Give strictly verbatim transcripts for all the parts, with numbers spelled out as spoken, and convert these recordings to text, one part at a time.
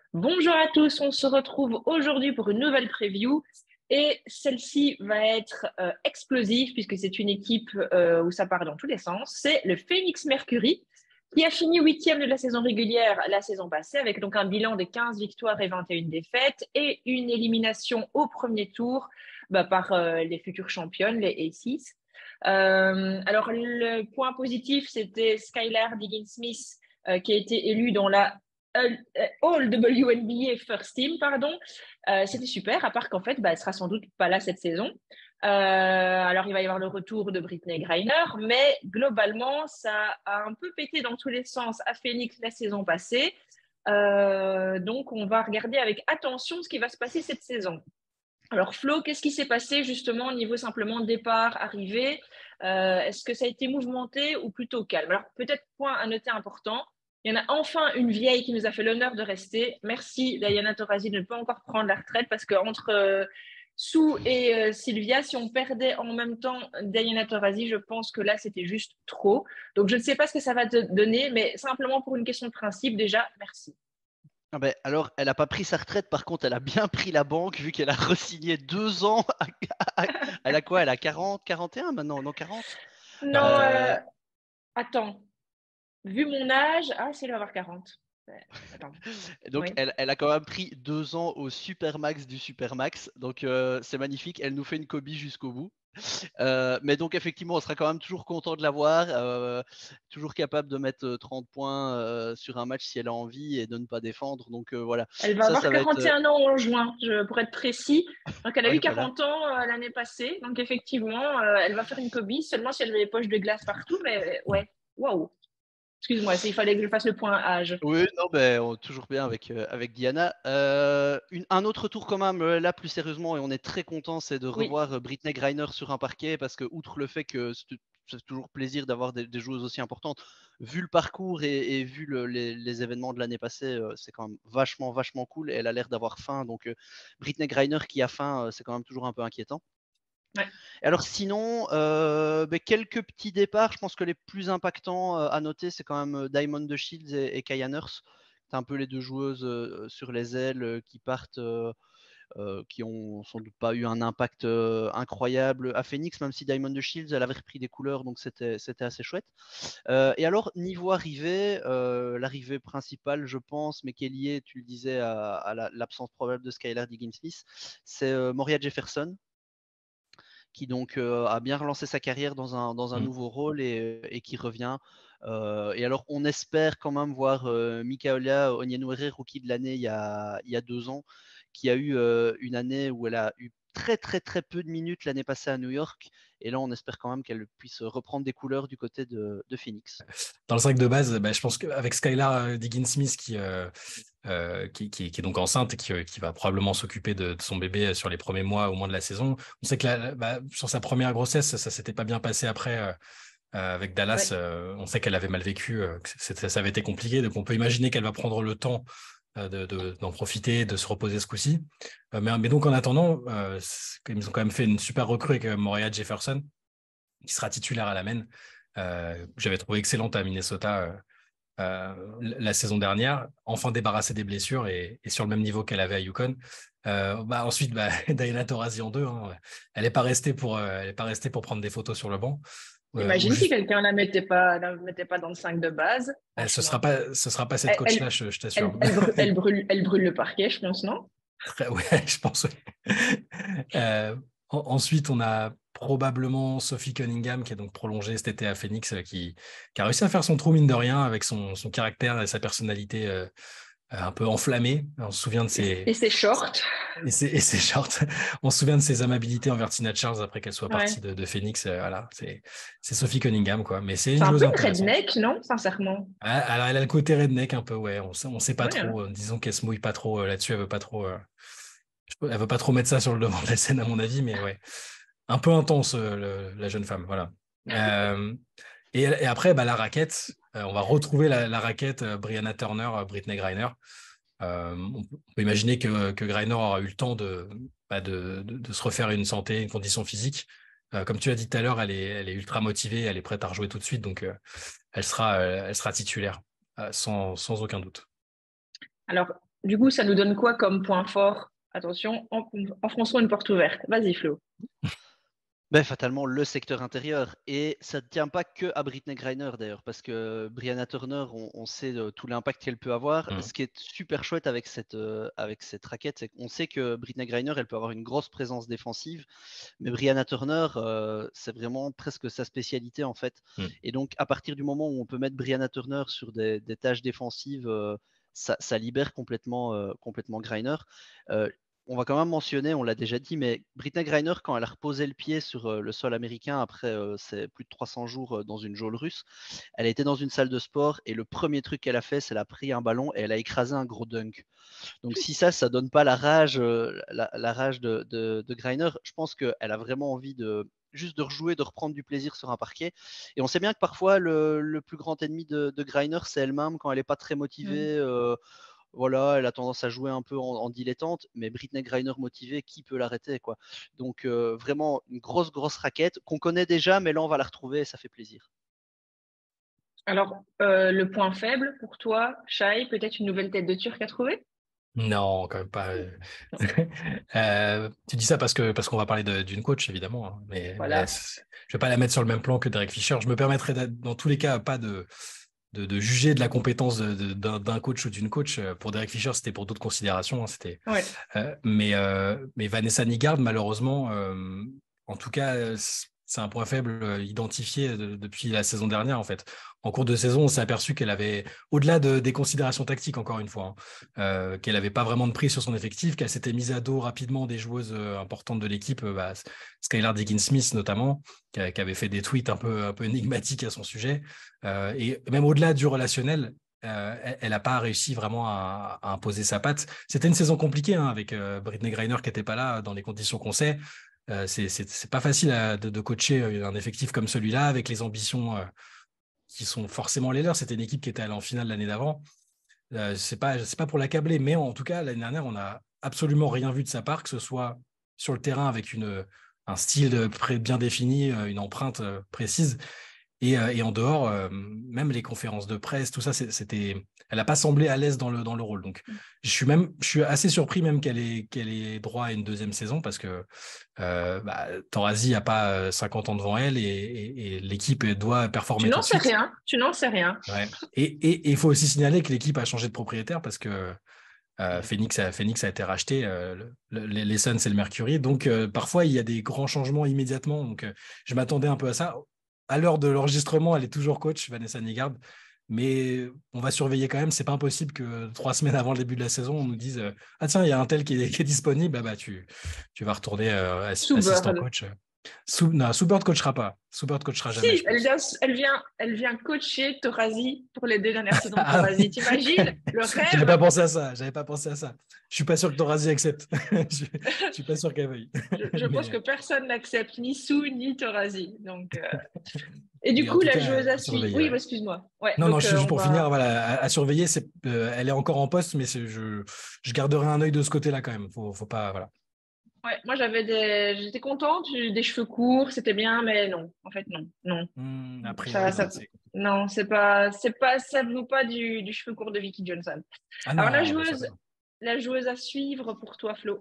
Bonjour à tous, on se retrouve aujourd'hui pour une nouvelle preview et celle-ci va être euh, explosive puisque c'est une équipe euh, où ça part dans tous les sens. C'est le Phoenix Mercury qui a fini huitième de la saison régulière la saison passée avec donc un bilan de quinze victoires et vingt et une défaites et une élimination au premier tour bah, par euh, les futures championnes, les Aces. Euh, alors le point positif, c'était Skylar Diggins-Smith euh, qui a été élue dans la All W N B A First Team, pardon. Euh, c'était super, à part qu'en fait, bah, elle sera sans doute pas là cette saison. Euh, alors, il va y avoir le retour de Brittney Griner, mais globalement, ça a un peu pété dans tous les sens à Phoenix la saison passée. Euh, donc, on va regarder avec attention ce qui va se passer cette saison. Alors, Flo, qu'est-ce qui s'est passé justement au niveau simplement départ, arrivée? Euh, Est-ce que ça a été mouvementé ou plutôt calme? Alors, peut-être point à noter important. Il y en a enfin une vieille qui nous a fait l'honneur de rester. Merci Diana Taurasi de ne pas encore prendre la retraite parce qu'entre euh, Sue et euh, Sylvia, si on perdait en même temps Diana Taurasi, je pense que là, c'était juste trop. Donc, je ne sais pas ce que ça va te donner, mais simplement pour une question de principe, déjà, merci. Ah ben, alors, elle n'a pas pris sa retraite, par contre, elle a bien pris la banque, vu qu'elle a re-signé deux ans. à- à- Elle a quoi? Elle a quarante, quarante et un maintenant? Non, quarante. Non, Euh, euh, attends. Vu mon âge, ah, c'est elle va avoir quarante. Ouais, attends. donc, Oui. elle, elle a quand même pris deux ans au Supermax du Supermax. Donc, euh, c'est magnifique. Elle nous fait une Kobe jusqu'au bout. Euh, mais donc, effectivement, on sera quand même toujours content de la voir. Euh, toujours capable de mettre euh, trente points euh, sur un match si elle a envie et de ne pas défendre. Donc, euh, voilà. Elle va Ça, avoir ça va être. quarante et euh, un ans en juin, je, pour être précis. Donc, elle a Oui, eu voilà. quarante ans euh, l'année passée. Donc, effectivement, euh, elle va faire une Kobe, seulement si elle avait les poches de glace partout. Mais ouais, waouh. Excuse-moi, il fallait que je fasse le point âge. Oui, non, ben, on- toujours bien avec, euh, avec Diana. Euh, une- un autre tour quand même, euh, là plus sérieusement, et on est très content, c'est de Oui, revoir euh, Brittney Griner sur un parquet, parce que outre le fait que c'est c'est toujours plaisir d'avoir des, des joueuses aussi importantes, vu le parcours et, et vu le- les, les événements de l'année passée, euh, c'est quand même vachement, vachement cool, et elle a l'air d'avoir faim, donc euh, Brittney Griner qui a faim, euh, c'est quand même toujours un peu inquiétant. ouais. Alors sinon, euh, ben, quelques petits départs. Je pense que les plus impactants euh, à noter, c'est quand même euh, Diamond de Shields et, et Kaya Nurse. C'est un peu les deux joueuses euh, sur les ailes euh, qui partent, euh, euh, qui ont sans doute pas eu un impact euh, incroyable à Phoenix, même si Diamond de Shields, elle avait repris des couleurs, donc c'était c'était assez chouette. Euh, et alors, niveau arrivée, euh, l'arrivée principale, je pense, mais qui est liée, tu le disais, à, à la- l'absence probable de Skylar Diggins-Smith, c'est euh, Moria Jefferson qui donc euh, a bien relancé sa carrière dans un, dans un Mm. nouveau rôle et, et qui revient. Euh, et alors, on espère quand même voir euh, Mikaela Onyenwere, rookie de l'année il y a, il y a deux ans, qui a eu euh, une année où elle a eu très très très peu de minutes l'année passée à New York. Et là, on espère quand même qu'elle puisse reprendre des couleurs du côté de, de Phoenix. Dans le sac de base, bah, je pense qu'avec Skylar euh, Diggins-Smith qui, euh, euh, qui, qui, qui est donc enceinte et qui, euh, qui va probablement s'occuper de, de son bébé sur les premiers mois au moins de la saison, on sait que la, bah, sur sa première grossesse, ça s'était pas bien passé après euh, euh, avec Dallas. Ouais. Euh, on sait qu'elle avait mal vécu, euh, que c'était- ça avait été compliqué, donc on peut imaginer qu'elle va prendre le temps euh, de, de- d'en profiter, de se reposer ce coup-ci. Euh, mais, mais donc en attendant, euh, c'est- ils ont quand même fait une super recrue avec euh, Moriah Jefferson, qui sera titulaire à la main. Euh, j'avais trouvé excellente à Minnesota euh, euh, la saison dernière, enfin débarrassée des blessures et, et sur le même niveau qu'elle avait à Yukon. Euh, bah, ensuite, bah, Diana Taurasi en deux. Hein, elle n'est pas restée pour, euh, elle est pas restée pour prendre des photos sur le banc. Euh, ou Imagine si juste, quelqu'un la mettait pas, la mettait pas dans le cinq de base, eh, ce sera franchement. pas, ce sera pas cette Elle, coach-là, elle, je, je t'assure. elle, elle brûle, elle brûle, elle brûle le parquet, je pense, non? Très, ouais, je pense. Ouais. Euh, en- ensuite, on a probablement Sophie Cunningham qui est donc prolongée cet été à Phoenix, euh, qui, qui a réussi à faire son trou mine de rien avec son, son caractère et sa personnalité euh, un peu enflammée. On se souvient de ses Et c'est short. et ses, et ses shorts. On se souvient de ses amabilités envers Tina Charles après qu'elle soit partie Ouais. de, de Phoenix. Euh, voilà, c'est c'est Sophie Cunningham quoi. Mais c'est C'est une un joueuse peu une intéressante. redneck, non? Sincèrement. Ah, alors elle a le côté redneck un peu, ouais. On sait, on sait pas Ouais, hein. trop. Euh, disons qu'elle se mouille pas trop euh, là-dessus. Elle veut pas trop. euh, elle veut pas trop mettre ça sur le devant de la scène à mon avis, mais ouais, un peu intense euh, le- la jeune femme, voilà. Euh, et, et après, bah, la raquette, euh, on va retrouver la, la raquette euh, Brianna Turner, euh, Brittney Griner. Euh, on, peut on peut imaginer que, que Griner aura eu le temps de, bah, de, de, de se refaire une santé, une condition physique. Euh, comme tu l'as dit tout à l'heure, elle est, elle est ultra motivée, elle est prête à rejouer tout de suite, donc euh, elle sera, euh, elle sera titulaire, euh, sans, sans aucun doute. Alors, Du coup, ça nous donne quoi comme point fort? Attention, en- enfonçons une porte ouverte. Vas-y, Flo. Ben, fatalement, le secteur intérieur. Et ça ne tient pas que à Brittney Griner d'ailleurs, parce que Brianna Turner, on, on sait euh, tout l'impact qu'elle peut avoir. Mm. Ce qui est super chouette avec cette, euh, avec cette raquette, c'est qu'on sait que Brittney Griner, elle peut avoir une grosse présence défensive, mais Brianna Turner, euh, c'est vraiment presque sa spécialité en fait. Mm. Et donc, à partir du moment où on peut mettre Brianna Turner sur des, des tâches défensives, euh, ça, ça libère complètement, euh, complètement Griner. Euh, on va quand même mentionner, on l'a déjà dit, mais Brittney Griner, quand elle a reposé le pied sur euh, le sol américain après euh, ses plus de trois cents jours euh, dans une geôle russe, elle a été dans une salle de sport et le premier truc qu'elle a fait, c'est qu'elle a pris un ballon et elle a écrasé un gros dunk. Donc si ça, ça donne pas la rage, euh, la, la rage de, de, de Griner, je pense qu'elle a vraiment envie de juste de rejouer, de reprendre du plaisir sur un parquet. Et on sait bien que parfois, le, le plus grand ennemi de, de Griner, c'est elle-même quand elle n'est pas très motivée. Mm. Euh, voilà, elle a tendance à jouer un peu en, en dilettante, mais Brittney Griner motivée, qui peut l'arrêter quoi. Donc euh, vraiment une grosse, grosse raquette qu'on connaît déjà, mais là on va la retrouver et ça fait plaisir. Alors, euh, le point faible pour toi, Shai, peut-être une nouvelle tête de Turc à trouver? Non, quand même pas. euh. Non. Euh, tu dis ça parce que parce qu'on va parler de- d'une coach évidemment, hein, mais, mais Voilà. c'est- je vais pas la mettre sur le même plan que Derek Fisher. Je me permettrai d'a- dans tous les cas pas de de, de juger de la compétence de- de- d'un d'un coach ou d'une coach. Pour Derek Fisher, c'était pour d'autres considérations, hein, c'était. Ouais. euh, mais euh, mais Vanessa Nygaard, malheureusement, euh, en tout cas, euh, c'est un point faible euh, identifié de- depuis la saison dernière en fait. En cours de saison, on s'est aperçu qu'elle avait, au-delà de, des considérations tactiques, encore une fois, hein, euh, qu'elle n'avait pas vraiment de prise sur son effectif, qu'elle s'était mise à dos rapidement des joueuses euh, importantes de l'équipe, euh, bah, Skylar Diggins-Smith notamment, qui, a- qui avait fait des tweets un peu, un peu énigmatiques à son sujet. Euh, et même au-delà du relationnel, euh, elle n'a pas réussi vraiment à, à imposer sa patte. C'était une saison compliquée hein, avec euh, Brittney Griner qui n'était pas là dans les conditions qu'on sait. Euh, c'est, c'est, c'est pas facile à, de, de coacher un effectif comme celui-là avec les ambitions euh, qui sont forcément les leurs. C'était une équipe qui était allée en finale l'année d'avant. Euh, c'est pas, c'est pas pour l'accabler, mais en tout cas, l'année dernière, on n'a absolument rien vu de sa part, que ce soit sur le terrain avec une, un style bien défini, une empreinte précise, et, et en dehors, euh, même les conférences de presse, tout ça, c'était, elle n'a pas semblé à l'aise dans le, dans le rôle. Donc, je suis même, je suis assez surpris même qu'elle ait, qu'elle ait droit à une deuxième saison parce que euh, bah, Taurasi n'a pas cinquante ans devant elle et, et, et l'équipe doit Tu performer tout n'en de sais suite. rien. Tu n'en sais rien. Ouais. Et il faut aussi signaler que l'équipe a changé de propriétaire parce que euh, Phoenix, a, Phoenix a été racheté, euh, le, le, les Suns et le Mercury. Donc, euh, parfois, il y a des grands changements immédiatement. Donc, euh, je m'attendais un peu à ça. À l'heure de l'enregistrement, elle est toujours coach, Vanessa Nygaard. Mais on va surveiller quand même. C'est pas impossible que trois semaines avant le début de la saison, on nous dise euh, ah tiens, il y a un tel qui est, qui est disponible. Ah bah, tu, tu vas retourner euh, ass- Sous assistant Bird. coach. Sou, non, Soubird coachera pas. Soubird coachera jamais, Si, je elle pense. vient, elle vient, elle vient coacher Torazi pour les deux dernières saisons de Ah Torazi. oui, T'imagines le j'avais pas rêve? pensé à ça. J'avais pas pensé à ça. Je suis pas sûr que Torazi accepte. je, je suis pas sûr qu'elle veuille. je, je pense que mais, personne n'accepte ni Sou ni Torazi. Donc, euh... Et du mais en coup, tout la cas, joueuse à à suivre. surveiller. Oui, Ouais. bah, excuse-moi. Ouais, Non, non, donc euh, juste on pour finir, va. voilà, à, à surveiller. C'est, euh, elle est encore en poste, mais c'est, je, je garderai un œil de ce côté-là quand même. Faut, faut pas, voilà. Ouais, moi j'avais des. J'étais contente, j'ai eu des cheveux courts, c'était bien, mais non. En fait, non. Non. Hmm, a Ça, priori, non. ça... C'est... Non, c'est pas, c'est pas, ça vaut pas du, du cheveu court de Vicky Johnson. Ah Alors la non, bien sûr que joueuse, non. la joueuse à suivre pour toi, Flo.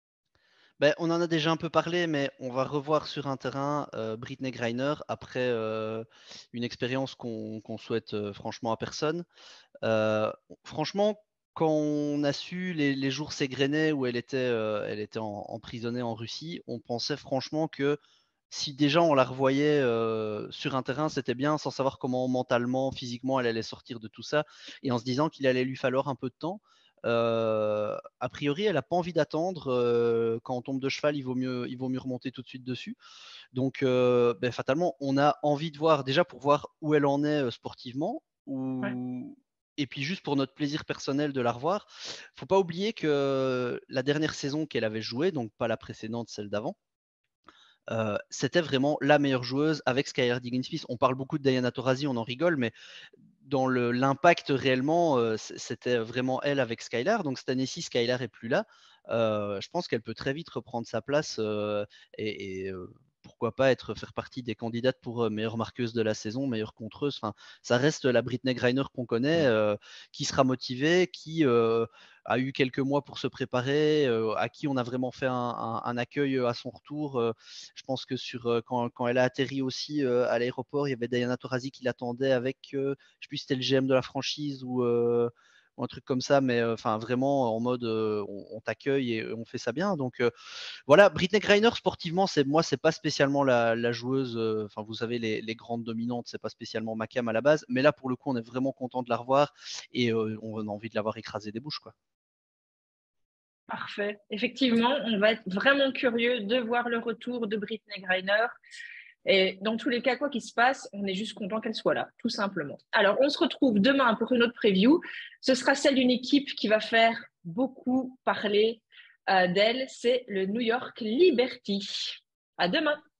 Ben, on en a déjà un peu parlé, mais on va revoir sur un terrain euh, Brittney Griner après euh, une expérience qu'on qu'on souhaite euh, franchement à personne. Euh, franchement, quand on a su les, les jours s'égrenaient où elle était, euh, elle était en- emprisonnée en Russie, on pensait franchement que si déjà on la revoyait euh, sur un terrain, c'était bien, sans savoir comment mentalement, physiquement elle allait sortir de tout ça, et en se disant qu'il allait lui falloir un peu de temps. Euh, a priori, elle n'a pas envie d'attendre. Euh, quand on tombe de cheval, il vaut mieux, il vaut mieux remonter tout de suite dessus. Donc, euh, ben, fatalement, on a envie de voir déjà pour voir où elle en est euh, sportivement, Ouais. ou... et puis juste pour notre plaisir personnel de la revoir. Faut pas oublier que la dernière saison qu'elle avait jouée, donc pas la précédente, celle d'avant, euh, c'était vraiment la meilleure joueuse avec Skylar Diggins-Smith. On parle beaucoup de Diana Taurasi, on en rigole, mais dans le, l'impact réellement, euh, c'était vraiment elle avec Skylar. Donc cette année-ci, Skylar est plus là. Euh, je pense qu'elle peut très vite reprendre sa place euh, et, et euh, pourquoi pas être, faire partie des candidates pour euh, meilleure marqueuse de la saison, meilleure contreuse. Enfin, ça reste la Brittney Griner qu'on connaît, euh, qui sera motivée, qui euh, a eu quelques mois pour se préparer, euh, à qui on a vraiment fait un, un, un accueil à son retour. Euh, je pense que sur, euh, quand, quand elle a atterri aussi euh, à l'aéroport, il y avait Diana Taurasi qui l'attendait avec, euh, je ne sais plus si c'était le G M de la franchise ou, euh, ou un truc comme ça, mais enfin euh, vraiment en mode euh, on, on t'accueille et on fait ça bien. Donc euh, voilà, Brittney Griner sportivement, c'est moi c'est pas spécialement la, la joueuse. Enfin euh, vous savez les, les grandes dominantes, c'est pas spécialement ma cam à la base, mais là pour le coup on est vraiment content de la revoir et euh, on a envie de l'avoir écrasé des bouches quoi. Parfait. Effectivement, on va être vraiment curieux de voir le retour de Brittney Griner. Et dans tous les cas, quoi qu'il se passe, on est juste content qu'elle soit là, tout simplement. Alors, on se retrouve demain pour une autre preview. Ce sera celle d'une équipe qui va faire beaucoup parler euh, d'elle. C'est le New York Liberty. À demain.